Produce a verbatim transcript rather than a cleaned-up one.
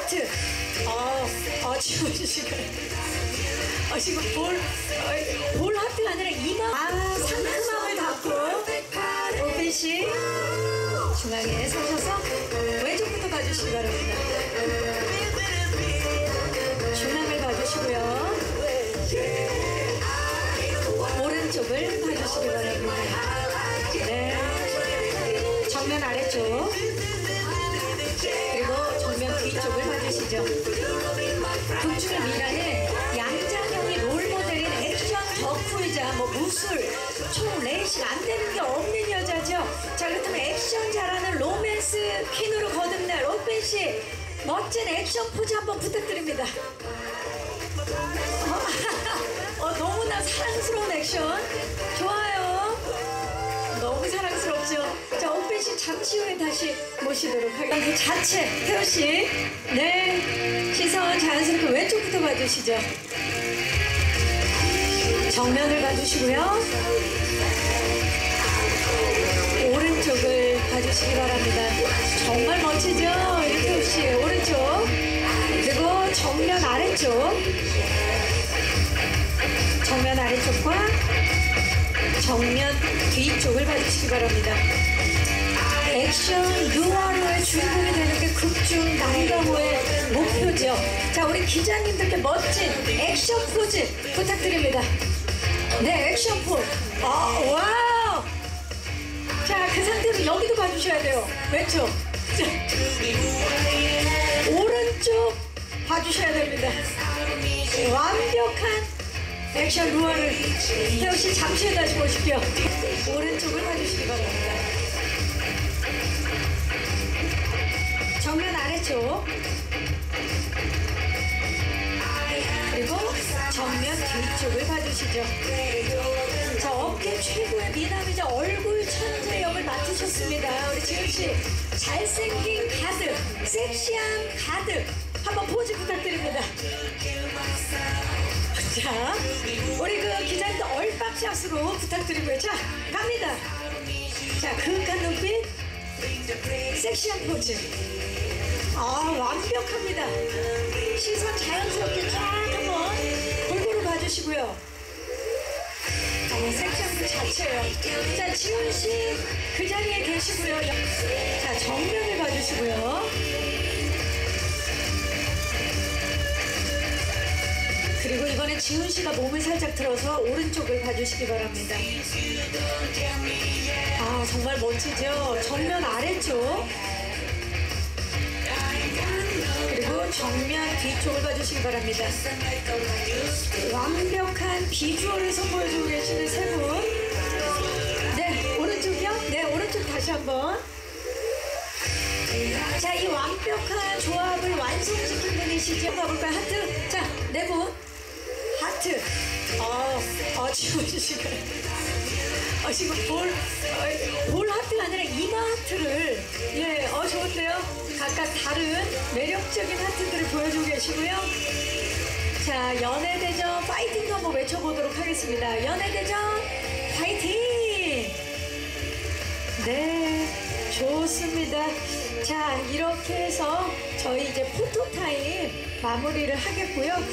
하트. 어, 어, 지워주시고. 어, 지금 볼, 어, 볼 하트가 아니라 이마. 아, 상큼함을 담고. 오펜씨. 중앙에 서셔서 왼쪽부터 봐주시기 바랍니다. 중앙을 봐주시고요. 오른쪽을 봐주시기 바랍니다. 네. 정면 아래쪽. 그리고 정면 뒤쪽을 봐주시죠. 극중의 미라의 양장형이 롤모델인 액션 덕후이자 뭐 무술, 총, 레이싱 안 되는 게 없는 여자죠. 자, 그렇다면 액션 잘하는 로맨스 퀸으로 거듭날 오펜씨 멋진 액션 포즈 한번 부탁드립니다. 어, 너무나 사랑스러운 액션. 좋아요. 너무 사랑스럽죠. 자, 오펜씨 잠시 후에 다시 모시도록 하겠습니다. 그 자체, 태호씨. 네. 시선 자연스럽게 왼쪽부터 봐주시죠. 정면을 봐주시고요. 오른쪽을 봐주시기 바랍니다. 정말 멋지죠? 태호씨. 오른쪽. 그리고 정면 아래쪽. 정면 아래쪽과 정면 뒤쪽을 봐주시기 바랍니다. 액션 유아로의 주인공이 되는 게 극중 남가호의 목표죠. 자, 우리 기자님들께 멋진 액션 포즈 부탁드립니다. 네, 액션 포즈. 아, 와우. 자, 그 상태로 여기도 봐주셔야 돼요. 왼쪽. 자, 오른쪽 봐주셔야 됩니다. 완벽한 액션 루어를 태호씨 잠시 후에 다시 보십시오. 오른쪽을 봐주시기 바랍니다. 정면 아래쪽. 그리고 정면 뒤쪽을 봐주시죠. 자, 업계 최고의 미남이자 얼굴 천재 역을 맡으셨습니다. 우리 지은씨 잘생긴 가득, 섹시한 가득 한번 포즈 부탁드립니다. 자, 우리 그 기자님들 얼박샷으로 부탁드리고요. 자, 갑니다. 자, 그윽한 눈빛, 섹시한 포즈. 아, 완벽합니다. 시선 자연스럽게 쫙 한번 골고루 봐주시고요. 어, 섹시한 그 자체예요. 자, 지훈씨 그 자리에 계시고요. 자, 정면을 봐주시고요. 그리고 이번에 지훈씨가 몸을 살짝 들어서 오른쪽을 봐주시기 바랍니다. 아, 정말 멋지죠? 정면 아래쪽. 그리고 정면 뒤쪽을 봐주시기 바랍니다. 완벽한 비주얼을 선보여주고 계시는 세 분. 네, 오른쪽이요? 네, 오른쪽 다시 한번. 자, 이 완벽한 조합을 완성시킨 분이시죠? 가볼까요? 하트. 자, 네 분. 하트. 어, 어, 지워주시고. 어, 지금 볼, 어, 볼 하트가 아니라 이마 하트를. 예, 어, 좋은데요? 각각 다른 매력적인 하트들을 보여주고 계시고요. 자, 연예대전 파이팅 한번 외쳐보도록 하겠습니다. 연예대전 파이팅! 네, 좋습니다. 자, 이렇게 해서 저희 이제 포토타임 마무리를 하겠고요.